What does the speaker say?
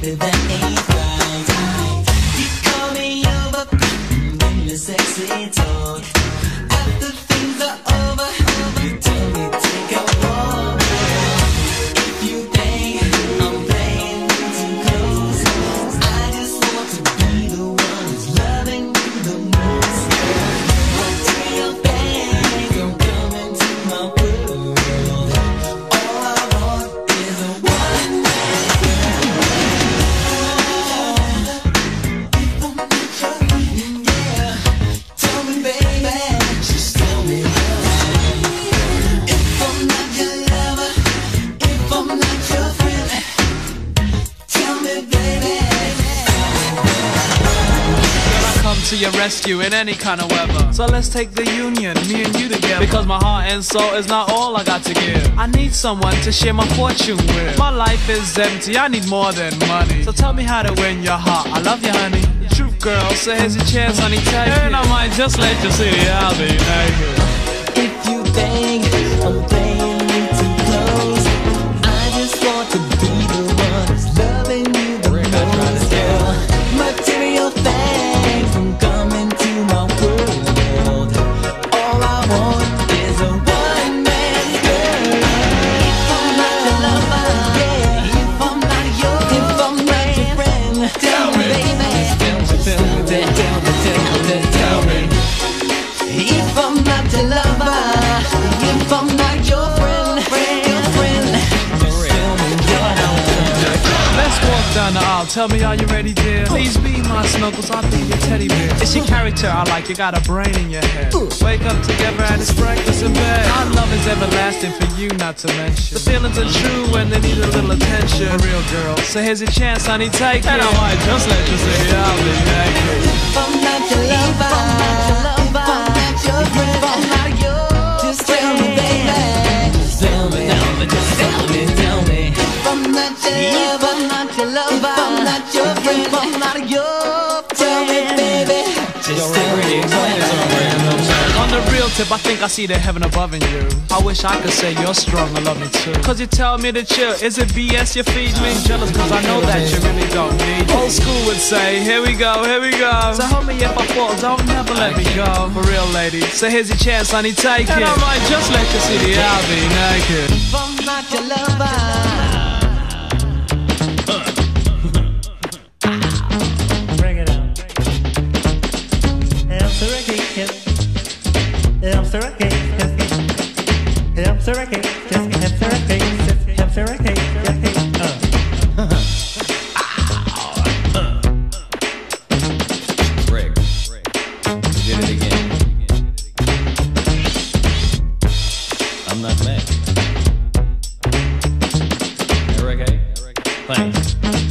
baby, that ain't right. You call me over when you're sexy talk. After things are over, you tell me take a walk. If you think I'm playing too close, I just want to be the one who's loving you the most. Material things don't come into my world. All I want is a one night stand. If I'm not your friend, yeah, tell me, baby, just tell me why. If I'm not your lover, if I'm not your friend, tell me, baby. I come to your rescue in any kind of weather. So let's take the union, me and you together. Because my heart and soul is not all I got to give. I need someone to share my fortune with. My life is empty, I need more than money. So tell me how to win your heart. I love you, honey. The truth, girl, so here's your chance, honey, take it. And I might just let you see I'll be naked. If you think I'm playing you too close, I just want to be the one who's loving you the most, girl. Material things don't come into my world. All I want is a one-man girl. If I'm not your lover, yeah, if I'm not your friend, tell me, baby. Tell me. If I'm not your lover, if I'm not your friend, Let's walk down the aisle, tell me, are you ready, dear? Please be my snuggles, I'll be your teddy bear. It's your character I like, you got a brain in your head. Wake up together and it's breakfast in bed. Our love is everlasting for you not to mention. The feelings are true when they need a little attention. A real girl, so here's your chance, honey, take it. And I might just let you see I'll be naked. if I'm not your lover, if I'm not your friend, if I'm not yours, just tell me, baby. Just tell me, just tell me. If I'm not your lover, if I'm not your friend, if I'm not your friend, tell me, baby. Just tell me. On the real tip, I think I see the heaven above in you. I wish I could say you're strong and love me too. Cause you tell me to chill, is it BS you feed me? Jealous cause I know that you really don't need me. Old school would say, here we go, here we go. So hold me if I fall, don't never let me go. For real lady, so here's your chance, honey, take it. And I might just let you see the I'll be naked. If I'm not your lover, Bring it out. I'm so Ricky, I'm so Ricky, I'm so Ricky, I'm so Ricky, I'm so Ricky, Rick, you did it again. I'm not mad. Rick, thanks.